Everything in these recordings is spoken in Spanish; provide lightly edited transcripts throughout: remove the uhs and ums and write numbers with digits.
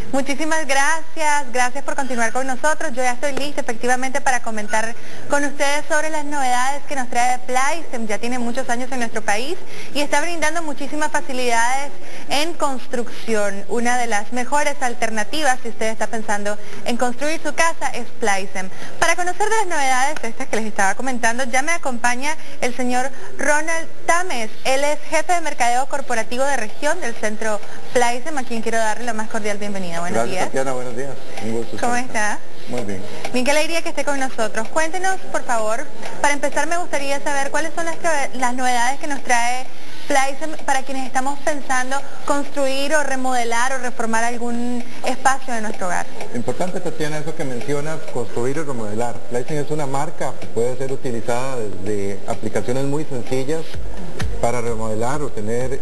Muchísimas gracias por continuar con nosotros. Yo ya estoy lista efectivamente para comentar con ustedes sobre las novedades que nos trae Plycem. Ya tiene muchos años en nuestro país y está brindando muchísimas facilidades en construcción. Una de las mejores alternativas, si usted está pensando en construir su casa, es Plycem. Para conocer de las novedades estas que les estaba comentando, ya me acompaña el señor Ronald Tames. Él es jefe de mercadeo corporativo de región del centro Plycem, a quien quiero darle la más cordial bienvenida. Buenos días. Tatiana, buenos días. Un gusto. ¿Cómo está? Muy bien. Bien, qué alegría que esté con nosotros. Cuéntenos, por favor, para empezar me gustaría saber cuáles son las novedades que nos trae Plycem para quienes estamos pensando construir o remodelar o reformar algún espacio de nuestro hogar. Importante, Tatiana, eso que mencionas, construir y remodelar. Plycem es una marca que puede ser utilizada desde aplicaciones muy sencillas para remodelar o tener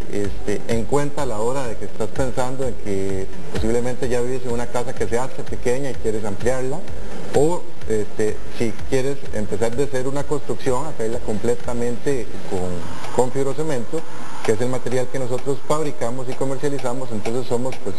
en cuenta a la hora de que estás pensando en que posiblemente ya vives en una casa que se hace pequeña y quieres ampliarla, o si quieres empezar de cero una construcción, hacerla completamente con fibrocemento, que es el material que nosotros fabricamos y comercializamos. Entonces somos pues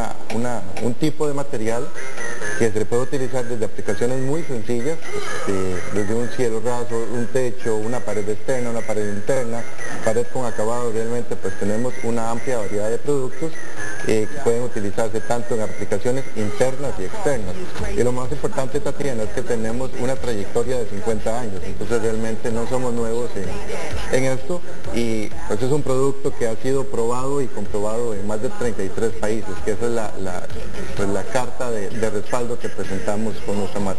un tipo de material que se puede utilizar desde aplicaciones muy sencillas, desde un cielo raso, un techo, una pared externa, una pared interna, pared con acabado. Realmente pues tenemos una amplia variedad de productos que pueden utilizarse tanto en aplicaciones internas y externas. Y lo más importante, Tatiana, es que tenemos una trayectoria de 50 años, entonces realmente no somos nuevos en esto, y pues es un producto que ha sido probado y comprobado en más de 33 países, que esa es la carta de respaldo que presentamos con nuestra marca.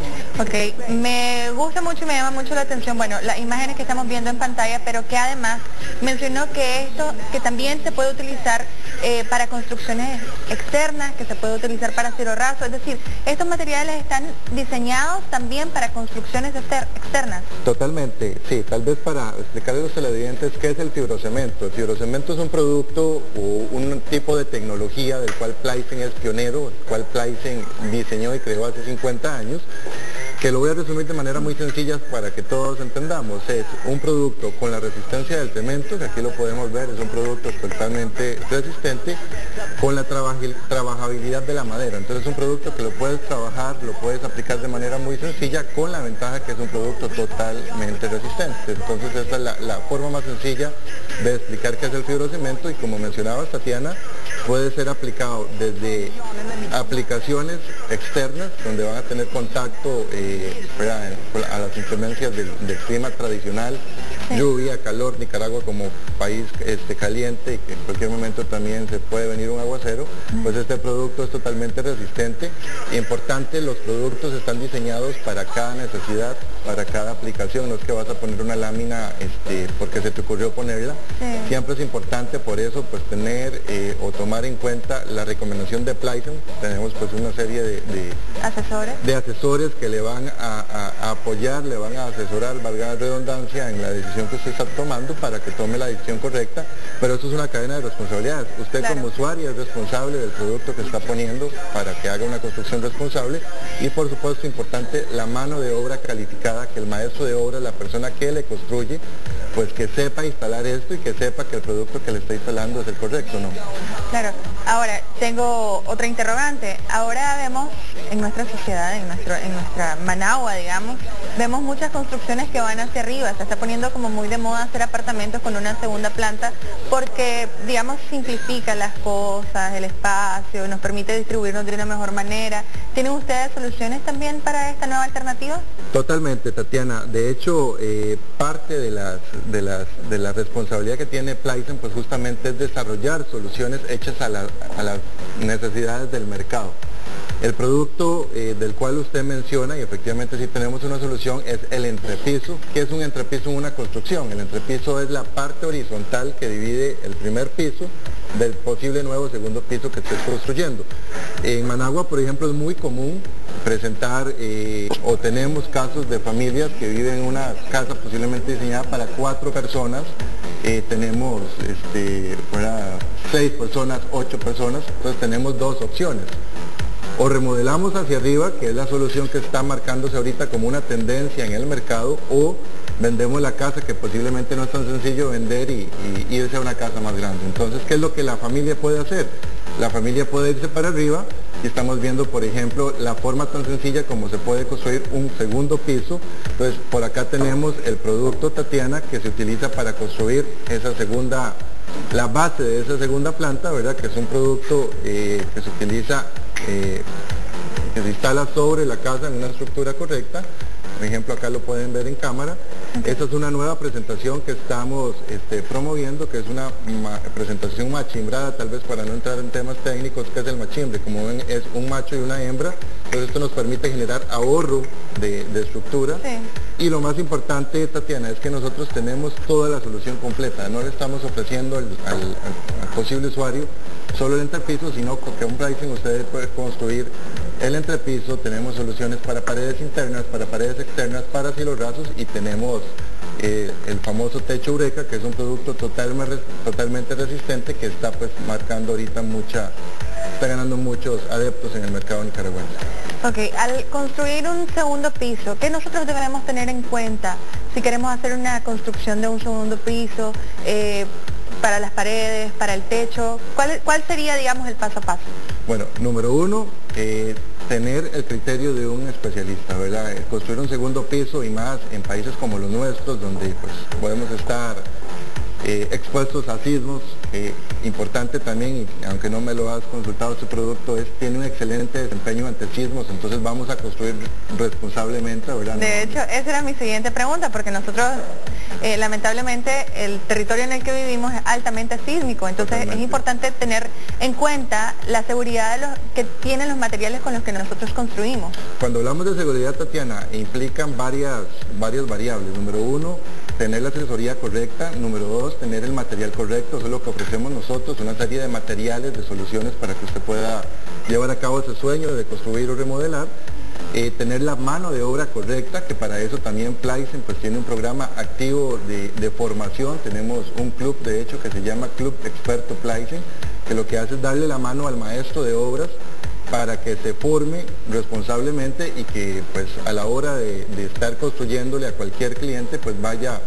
Ok, me gusta mucho y me llama mucho la atención, bueno, las imágenes que estamos viendo en pantalla, pero que además mencionó que que también se puede utilizar para construcciones externas, que se puede utilizar para cielo raso, es decir, estos materiales están diseñados también para construcciones externas. Totalmente, sí, tal vez para explicarles a los televidentes qué es el fibrocemento. El fibrocemento es un producto o un tipo de tecnología del cual Plycem es pionero, el cual Plycem diseñó y creó hace 50 años, que lo voy a resumir de manera muy sencilla para que todos entendamos. Es un producto con la resistencia del cemento, que aquí lo podemos ver, es un producto totalmente resistente, con la trabajabilidad de la madera. Entonces es un producto que lo puedes trabajar, lo puedes aplicar de manera muy sencilla, con la ventaja que es un producto totalmente resistente. Entonces esa es la forma más sencilla de explicar qué es el fibrocemento, y como mencionaba Tatiana, puede ser aplicado desde aplicaciones externas, donde van a tener contacto a las inclemencias del clima tradicional, sí. Lluvia, calor, Nicaragua como país caliente, y que en cualquier momento también se puede venir un aguacero, pues este producto es totalmente resistente. Importante, los productos están diseñados para cada necesidad, para cada aplicación. No es que vas a poner una lámina porque se te ocurrió ponerla, sí. Siempre es importante por eso pues tener o tomar en cuenta la recomendación de Plycem. Tenemos pues una serie de asesores que le van a apoyar, le van a asesorar, valga la redundancia, en la decisión que usted está tomando para que tome la decisión correcta, pero eso es una cadena de responsabilidades. Usted, claro, como usuario es responsable del producto que está poniendo para que haga una construcción responsable, y por supuesto importante la mano de obra calificada, que el maestro de obra, la persona que le construye, pues que sepa instalar esto y que sepa que el producto que le está instalando es el correcto, ¿no? Claro. Ahora, tengo otra interrogante. Ahora vemos en nuestra sociedad, en nuestra Managua, digamos, vemos muchas construcciones que van hacia arriba. Se está poniendo como muy de moda hacer apartamentos con una segunda planta porque, digamos, simplifica las cosas, el espacio, nos permite distribuirnos de una mejor manera. ¿Tienen ustedes soluciones también para esta nueva alternativa? Totalmente, Tatiana. De hecho, parte de la responsabilidad que tiene Plycem pues justamente es desarrollar soluciones hechas a las necesidades del mercado. El producto del cual usted menciona, y efectivamente sí tenemos una solución, es el entrepiso. ¿Qué es un entrepiso en una construcción? El entrepiso es la parte horizontal que divide el primer piso del posible nuevo segundo piso que estés construyendo. En Managua, por ejemplo, es muy común presentar o tenemos casos de familias que viven en una casa posiblemente diseñada para 4 personas, tenemos 6 personas, 8 personas, entonces tenemos 2 opciones. O remodelamos hacia arriba, que es la solución que está marcándose ahorita como una tendencia en el mercado, o vendemos la casa, que posiblemente no es tan sencillo vender y irse a una casa más grande. Entonces, ¿qué es lo que la familia puede hacer? la familia puede irse para arriba y estamos viendo, por ejemplo, la forma tan sencilla como se puede construir un segundo piso. Entonces, por acá tenemos el producto Tatiana que se utiliza para construir esa segunda, la base de esa segunda planta, ¿verdad? Que es un producto que se utiliza, que se instala sobre la casa en una estructura correcta. Por ejemplo, acá lo pueden ver en cámara. Esta es una nueva presentación que estamos promoviendo, que es una presentación machimbrada, tal vez para no entrar en temas técnicos, que es el machimbre. Como ven, es un macho y una hembra, entonces esto nos permite generar ahorro de estructura. Sí. Y lo más importante, Tatiana, es que nosotros tenemos toda la solución completa. No le estamos ofreciendo al posible usuario solo el entrepiso, sino que con pricing ustedes pueden construir el entrepiso. Tenemos soluciones para paredes internas, para paredes externas, para cielos rasos, y tenemos el famoso techo Eureka, que es un producto totalmente resistente, que está pues marcando ahorita está ganando muchos adeptos en el mercado nicaragüense. Ok, al construir un segundo piso, ¿qué nosotros debemos tener en cuenta si queremos hacer una construcción de un segundo piso, para las paredes, para el techo? ¿Cuál sería, digamos, el paso a paso? Bueno, número uno, tener el criterio de un especialista, ¿verdad? Construir un segundo piso, y más en países como los nuestros, donde pues podemos estar expuestos a sismos. Importante también, y aunque no me lo has consultado, este producto tiene un excelente desempeño ante sismos, entonces vamos a construir responsablemente, ¿verdad? De hecho, esa era mi siguiente pregunta, porque nosotros, lamentablemente, el territorio en el que vivimos es altamente sísmico, entonces totalmente. Es importante tener en cuenta la seguridad que tienen los materiales con los que nosotros construimos. Cuando hablamos de seguridad, Tatiana, implican varias variables. Número uno, tener la asesoría correcta. Número dos, tener el material correcto. Eso es lo que ofrecemos nosotros, una serie de materiales, de soluciones para que usted pueda llevar a cabo ese sueño de construir o remodelar. Tener la mano de obra correcta, que para eso también Plysen pues tiene un programa activo de formación. Tenemos un club, de hecho, que se llama Club Experto Plysen, que lo que hace es darle la mano al maestro de obras para que se forme responsablemente y que pues a la hora de estar construyéndole a cualquier cliente pues vaya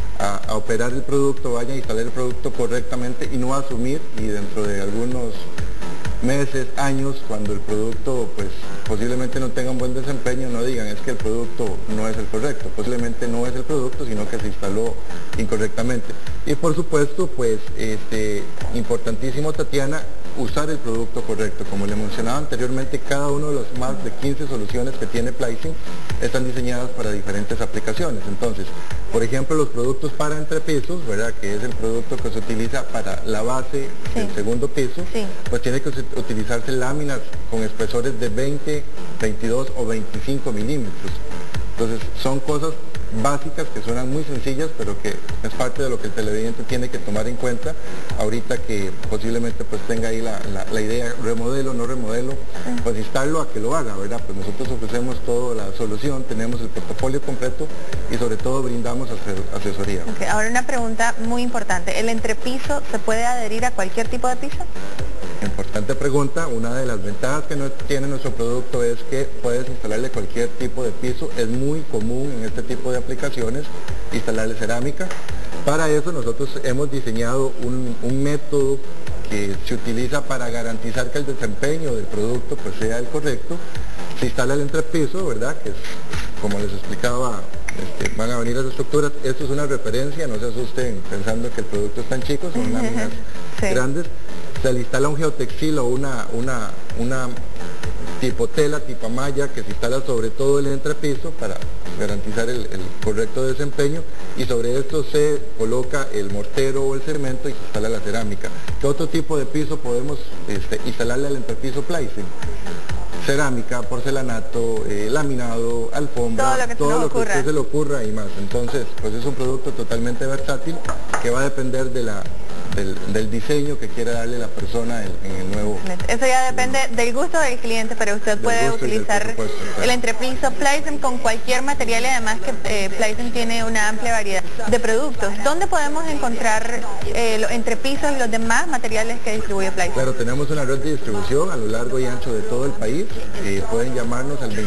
a operar el producto, vaya a instalar el producto correctamente y no a asumir, y dentro de algunos meses, años, cuando el producto pues posiblemente no tenga un buen desempeño, no digan es que el producto no es el correcto. Posiblemente no es el producto, sino que se instaló incorrectamente. Y por supuesto, pues importantísimo, Tatiana, usar el producto correcto. Como le mencionaba anteriormente, cada uno de los más de 15 soluciones que tiene Plysen están diseñadas para diferentes aplicaciones. Entonces, por ejemplo, los productos para entrepisos, ¿verdad? Que es el producto que se utiliza para la base del segundo piso, pues tiene que utilizarse láminas con espesores de 20, 22 o 25 milímetros. Entonces, son cosas básicas que suenan muy sencillas, pero que es parte de lo que el televidente tiene que tomar en cuenta ahorita que posiblemente pues tenga ahí la idea, remodelo, no remodelo, pues instarlo a que lo haga, ¿verdad? Pues nosotros ofrecemos toda la solución, tenemos el portafolio completo y sobre todo brindamos asesoría. Okay, ahora una pregunta muy importante, ¿el entrepiso se puede adherir a cualquier tipo de piso? Importante pregunta. Una de las ventajas que tiene nuestro producto es que puedes instalarle cualquier tipo de piso. Es muy común en este tipo de aplicaciones instalarle cerámica. Para eso nosotros hemos diseñado un método que se utiliza para garantizar que el desempeño del producto pues sea el correcto. Se instala el entrepiso, ¿verdad? Que es, como les explicaba, van a venir las estructuras. Esto es una referencia, no se asusten pensando que el producto es tan chico, son láminas grandes. Se le instala un geotextil o una tipo tela, tipo malla, que se instala sobre todo el entrepiso para garantizar el correcto desempeño, y sobre esto se coloca el mortero o el cemento y se instala la cerámica. ¿Qué otro tipo de piso podemos instalarle al entrepiso Plysen? Cerámica, porcelanato, laminado, alfombra, todo lo que a usted se le ocurra y más. Entonces, pues es un producto totalmente versátil que va a depender del diseño que quiera darle la persona en el nuevo. Eso ya depende del gusto del cliente, pero usted puede utilizar el entrepiso Plysen con cualquier material, y además que Plysen tiene una amplia variedad de productos. ¿Dónde podemos encontrar los entrepisos y los demás materiales que distribuye Plysen? Claro, tenemos una red de distribución a lo largo y ancho de todo el país. Pueden llamarnos al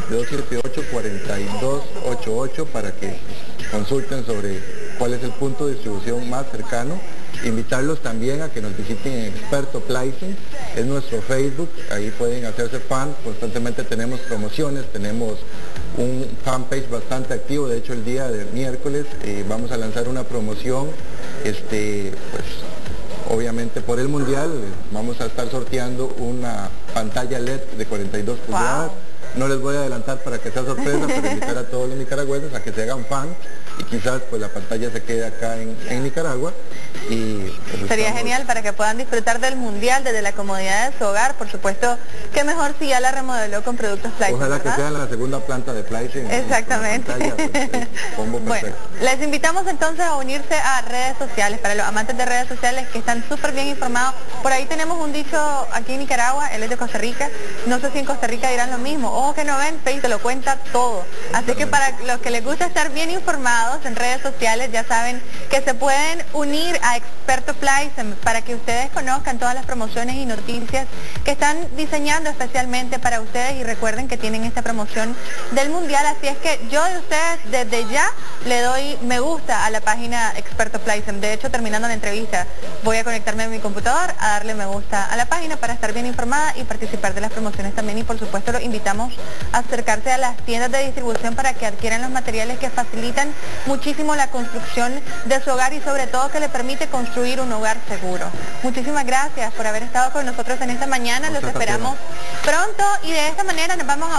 2278-4288 para que consulten sobre cuál es el punto de distribución más cercano. Invitarlos también a que nos visiten en Experto Plycen, es nuestro Facebook, ahí pueden hacerse fan, constantemente tenemos promociones, tenemos un fanpage bastante activo, de hecho el día de miércoles vamos a lanzar una promoción, pues obviamente por el mundial vamos a estar sorteando una pantalla LED de 42 pulgadas. No les voy a adelantar para que sea sorpresa, pero invitar a todos los nicaragüenses a que se hagan fan y quizás pues la pantalla se quede acá en Nicaragua. Y pues, sería genial para que puedan disfrutar del mundial desde la comodidad de su hogar. Por supuesto, qué mejor si ya la remodeló con productos Plycen. Ojalá, ¿verdad?, que sea en la segunda planta de Plycen. Exactamente. Bueno, les invitamos entonces a unirse a redes sociales, para los amantes de redes sociales que están súper bien informados. Por ahí tenemos un dicho aquí en Nicaragua, él es de Costa Rica, no sé si en Costa Rica dirán lo mismo, ojo que no ven, Facebook te lo cuenta todo. Así que para los que les gusta estar bien informados en redes sociales, ya saben que se pueden unir a Experto Plycen para que ustedes conozcan todas las promociones y noticias que están diseñando especialmente para ustedes, y recuerden que tienen esta promoción del mundial, así es que yo de ustedes desde ya le doy me gusta a la página Experto Plycen. De hecho, terminando la entrevista voy a conectarme a mi computador a darle me gusta a la página para estar bien informada y participar de las promociones también, y por supuesto los invitamos a acercarse a las tiendas de distribución para que adquieran los materiales que facilitan muchísimo la construcción de su hogar y sobre todo que le permite construir un hogar seguro. Muchísimas gracias por haber estado con nosotros en esta mañana, los esperamos pronto y de esta manera nos vamos a